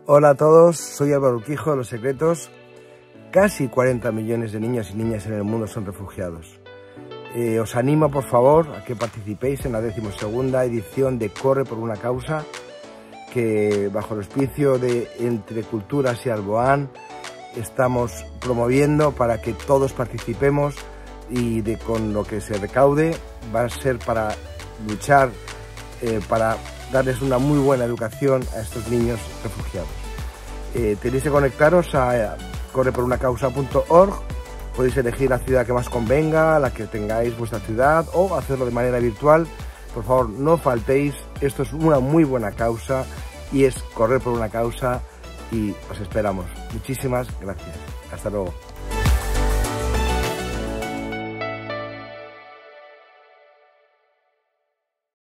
Hola a todos, soy Álvaro Urquijo de Los Secretos. Casi 40 millones de niños y niñas en el mundo son refugiados. Os animo por favor a que participéis en la 12ª edición de Corre por una Causa, que bajo el auspicio de Entre Culturas y Alboan estamos promoviendo para que todos participemos, y con lo que se recaude va a ser para luchar, para darles una muy buena educación a estos niños refugiados. Tenéis que conectaros a correporunacausa.org. Podéis elegir la ciudad que más convenga, la que tengáis vuestra ciudad, o hacerlo de manera virtual. Por favor, no faltéis, esto es una muy buena causa y es correr por una causa, y os esperamos. Muchísimas gracias. Hasta luego.